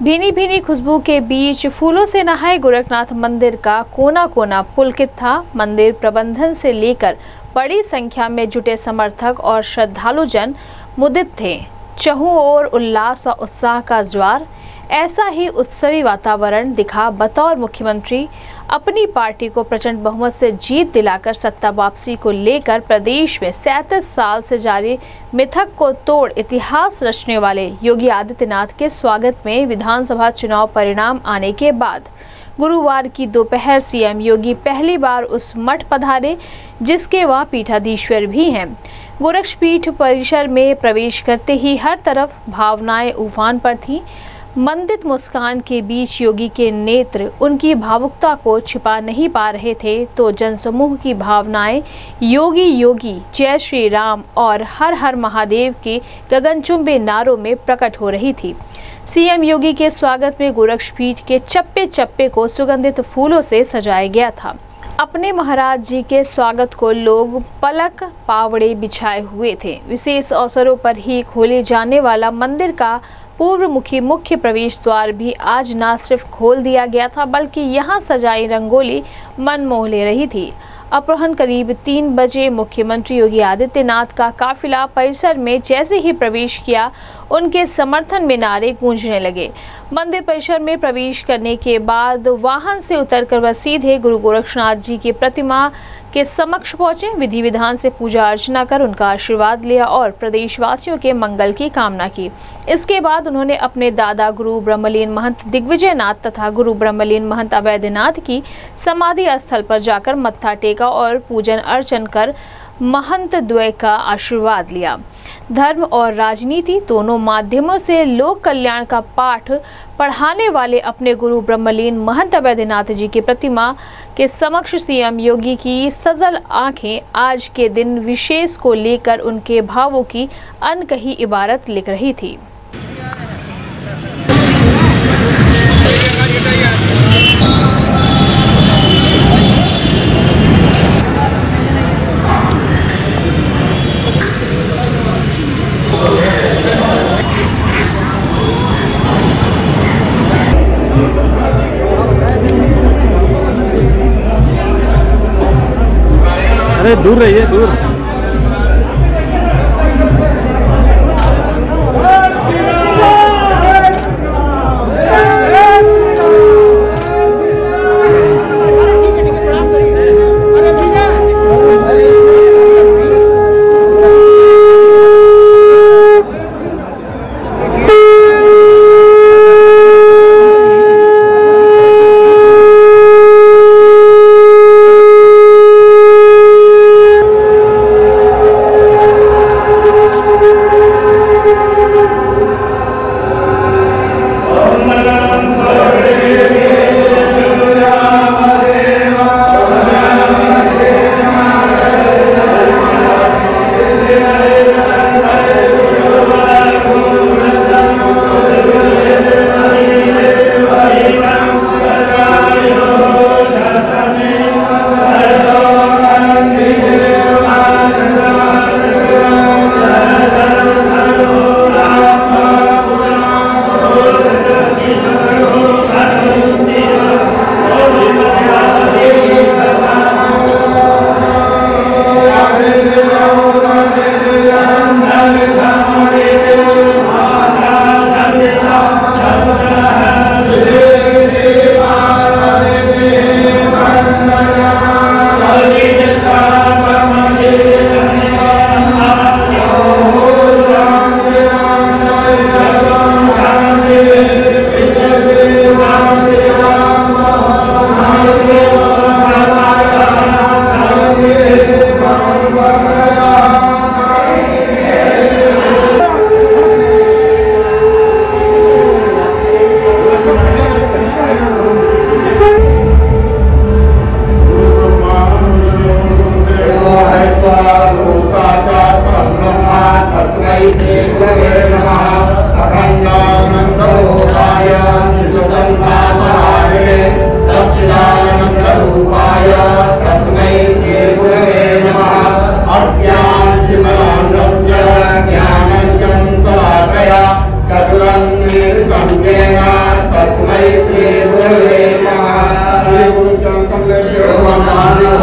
भीनी भीनी खुशबू के बीच फूलों से नहाए गोरखनाथ मंदिर का कोना कोना पुलकित था। मंदिर प्रबंधन से लेकर बड़ी संख्या में जुटे समर्थक और श्रद्धालु जन मुदित थे। चहुं ओर उल्लास और उत्साह का ज्वार। ऐसा ही उत्सवी वातावरण दिखा बतौर मुख्यमंत्री अपनी पार्टी को प्रचंड बहुमत से जीत दिलाकर सत्ता वापसी को लेकर प्रदेश में 37 साल से जारी मिथक को तोड़ इतिहास रचने वाले योगी आदित्यनाथ के स्वागत में विधानसभा चुनाव परिणाम आने के बाद गुरुवार की दोपहर सीएम योगी पहली बार उस मठ पधारे जिसके वह पीठाधीश्वर भी हैं। गोरक्षपीठ परिसर में प्रवेश करते ही हर तरफ भावनाएं उफान पर थीं। मंदित मुस्कान के बीच योगी के नेत्र उनकी भावुकता को छिपा नहीं पा रहे थे तो जनसमूह की भावनाएं योगी योगी, जय श्री राम और हर हर महादेव के गगनचुंबी नारों में प्रकट हो रही थी। सीएम योगी के स्वागत में गोरक्षपीठ के चप्पे चप्पे को सुगंधित फूलों से सजाया गया था। अपने महाराज जी के स्वागत को लोग पलक पावड़े बिछाए हुए थे। विशेष अवसरों पर ही खोले जाने वाला मंदिर का पूर्वमुखी मुख्य प्रवेश द्वार भी आज न सिर्फ खोल दिया गया था बल्कि यहां सजाई रंगोली मन मोह ले रही थी। अपराह्न करीब 3 बजे मुख्यमंत्री योगी आदित्यनाथ का काफिला परिसर में जैसे ही प्रवेश किया उनके समर्थन में नारे गूंजने लगे। मंदिर परिसर में प्रवेश करने के बाद वाहन से उतरकर वह सीधे गुरु गोरक्षनाथ जी की प्रतिमा के समक्ष पहुंचे। विधि विधान से पूजा अर्चना कर उनका आशीर्वाद लिया और प्रदेशवासियों के मंगल की कामना की। इसके बाद उन्होंने अपने दादा गुरु ब्रह्मलीन महंत दिग्विजयनाथ तथा गुरु ब्रह्मलीन महंत अवैधनाथ की समाधि स्थल पर जाकर मत्था टेका और पूजन अर्चन कर महंत द्वय का आशीर्वाद लिया। धर्म और राजनीति दोनों माध्यमों से लोक कल्याण का पाठ पढ़ाने वाले अपने गुरु ब्रह्मलीन महंत अवैधनाथ जी की प्रतिमा के समक्ष सीएम योगी की सजल आंखें आज के दिन विशेष को लेकर उनके भावों की अनकही इबारत लिख रही थी। अरे दूर रहिए, दूर। हमारे